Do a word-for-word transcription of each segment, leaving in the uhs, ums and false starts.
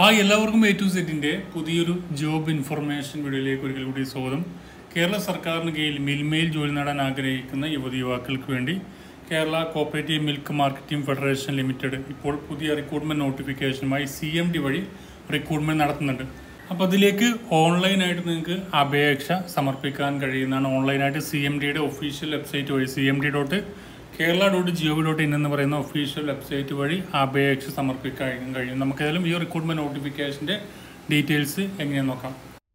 Hi എല്ലാവർക്കും A to സെറ്റിൻ്റെ പുതിയൊരു ജോബ് ഇൻഫർമേഷൻ വീഡിയോയിലേക്ക് ഒരിക്കൽ കൂടി സ്വാഗതം. കേരള സർക്കാരിന് കീഴിൽ മിൽമയിൽ ജോലി നേടാൻ ആഗ്രഹിക്കുന്ന യുവതി യുവാക്കൾക്ക് വേണ്ടി Kerala cooperative milk marketing federation limited ഇപ്പോൾ പുതിയ റിക്രൂട്ട്മെൻറ്റ് നോട്ടിഫിക്കേഷനുമായി സി എം ഡി വഴി റിക്രൂട്ട്മെൻറ്റ് നടത്തുന്നുണ്ട്. അപ്പോൾ അതിലേക്ക് ഓൺലൈനായിട്ട് നിങ്ങൾക്ക് അപേക്ഷ സമർപ്പിക്കാൻ കഴിയുന്നതാണ്. ഓൺലൈനായിട്ട് സി എം ഡിയുടെ ഒഫീഷ്യൽ വെബ്സൈറ്റ് വഴി C M D dot Kerala dot G O V dot in എന്ന് പറയുന്ന ഒഫീഷ്യൽ വെബ്സൈറ്റ് വഴി അപേക്ഷ സമർപ്പിക്കാൻ കഴിയും. നമുക്കേതായാലും ഈ റിക്രൂട്ട്മെൻറ്റ് നോട്ടിഫിക്കേഷൻ്റെ ഡീറ്റെയിൽസ് എങ്ങനെയാണെന്ന് നോക്കാം.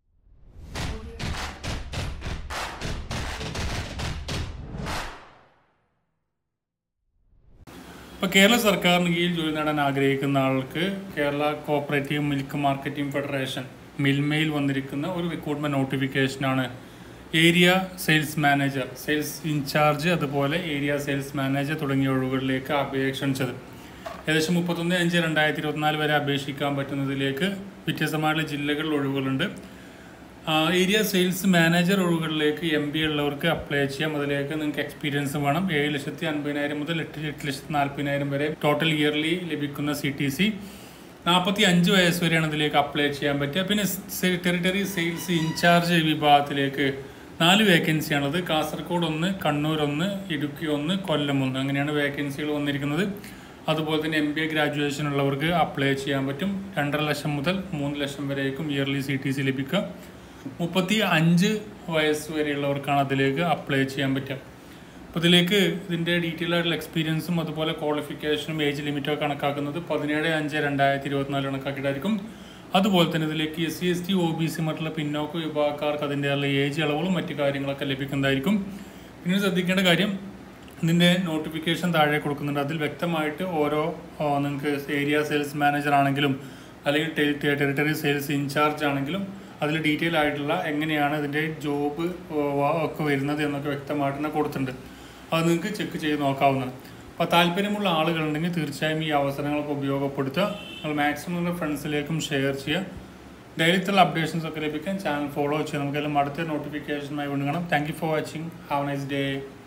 ഇപ്പോൾ കേരള സർക്കാരിന് കീഴിൽ ജോലി നേടാൻ ആഗ്രഹിക്കുന്ന ആൾക്ക് Kerala cooperative milk marketing federation മിൽമയിൽ വന്നിരിക്കുന്ന ഒരു റിക്രൂട്ട്മെൻറ്റ് നോട്ടിഫിക്കേഷനാണ്. Area sales manager, sales in charge, അതുപോലെ ഏരിയ സെയിൽസ് മാനേജർ തുടങ്ങിയ ഒഴിവുകളിലേക്ക് അപേക്ഷ ക്ഷണിച്ചത്. ഏകദേശം മുപ്പത്തൊന്ന് അഞ്ച് രണ്ടായിരത്തി ഇരുപത്തിനാല് വരെ അപേക്ഷിക്കാൻ പറ്റുന്നതിലേക്ക് വ്യത്യസ്തമായിട്ടുള്ള ജില്ലകളിൽ ഒഴിവുകളുണ്ട്. ഏരിയ സെയിൽസ് മാനേജർ ഒഴിവുകളിലേക്ക് എം ബി ഉള്ളവർക്ക് അപ്ലൈ ചെയ്യാം. അതിലേക്ക് നിങ്ങൾക്ക് എക്സ്പീരിയൻസ് വേണം. ഏഴ് ലക്ഷത്തി അൻപതിനായിരം മുതൽ എട്ട് എട്ട് ലക്ഷത്തി നാൽപ്പതിനായിരം വരെ ടോട്ടൽ ഇയർലി ലഭിക്കുന്ന സി ടി സി. നാൽപ്പത്തി അഞ്ച് വയസ്സ് വരെയാണ് ഇതിലേക്ക് അപ്ലൈ ചെയ്യാൻ പറ്റുക. പിന്നെ ടെറിട്ടറി സെയിൽസ് ഇൻചാർജ് വിഭാഗത്തിലേക്ക് നാല് വേക്കൻസിയാണുള്ളത്. കാസർഗോഡ് ഒന്ന്, കണ്ണൂർ ഒന്ന്, ഇടുക്കി ഒന്ന്, കൊല്ലം ഒന്ന്, അങ്ങനെയാണ് വേക്കൻസികൾ വന്നിരിക്കുന്നത്. അതുപോലെ തന്നെ എം ബി എ ഗ്രാജുവേഷൻ ഉള്ളവർക്ക് അപ്ലൈ ചെയ്യാൻ പറ്റും. രണ്ടര ലക്ഷം മുതൽ മൂന്ന് ലക്ഷം വരേക്കും ഇയർലി സി ടി സി ലഭിക്കുക. മുപ്പത്തി അഞ്ച് വയസ്സ് വരെയുള്ളവർക്കാണ് അതിലേക്ക് അപ്ലൈ ചെയ്യാൻ പറ്റുക. അപ്പോൾ ഇതിലേക്ക് ഇതിൻ്റെ ഡീറ്റെയിൽ ആയിട്ടുള്ള എക്സ്പീരിയൻസും അതുപോലെ ക്വാളിഫിക്കേഷനും ഏജ് ലിമിറ്റൊക്കെ കണക്കാക്കുന്നത് പതിനേഴ് അഞ്ച് രണ്ടായിരത്തി ഇരുപത്തിനാല് കണക്കാക്കിയിട്ടായിരിക്കും. അതുപോലെ തന്നെ ഇതിലേക്ക് S C S T O B C മറ്റുള്ള പിന്നോക്ക വിഭാഗക്കാർക്ക് അതിൻ്റെയുള്ള ഏജ് അളവുകളും മറ്റു കാര്യങ്ങളൊക്കെ ലഭിക്കുന്നതായിരിക്കും. പിന്നെ ശ്രദ്ധിക്കേണ്ട കാര്യം, ഇതിൻ്റെ നോട്ടിഫിക്കേഷൻ താഴെ കൊടുക്കുന്നുണ്ട്. അതിൽ വ്യക്തമായിട്ട് ഓരോ നിങ്ങൾക്ക് ഏരിയ സെയിൽസ് മാനേജർ ആണെങ്കിലും അല്ലെങ്കിൽ ടെറിട്ടറി സെയിൽസ് ഇൻചാർജ് ആണെങ്കിലും അതിൽ ഡീറ്റെയിൽ ആയിട്ടുള്ള എങ്ങനെയാണ് ഇതിൻ്റെ ജോബ് ഒക്കെ വരുന്നത് എന്നൊക്കെ വ്യക്തമായിട്ട് തന്നെ കൊടുത്തിട്ടുണ്ട്. അത് നിങ്ങൾക്ക് ചെക്ക് ചെയ്ത് നോക്കാവുന്നതാണ്. അപ്പോൾ താല്പര്യമുള്ള ആളുകളുണ്ടെങ്കിൽ തീർച്ചയായും ഈ അവസരങ്ങളൊക്കെ ഉപയോഗപ്പെടുത്തുക. നിങ്ങൾ മാക്സിമം നിങ്ങളുടെ ഫ്രണ്ട്സിലേക്കും ഷെയർ ചെയ്യുക. ഡെയിലിത്തുള്ള അപ്ഡേഷൻസ് ഒക്കെ ലഭിക്കാൻ ചാനൽ ഫോളോ ചെയ്യുക. നമുക്കെല്ലാം അടുത്ത നോട്ടിഫിക്കേഷനായി വീണ്ടും കാണാം. Thank you for watching. Have a nice day.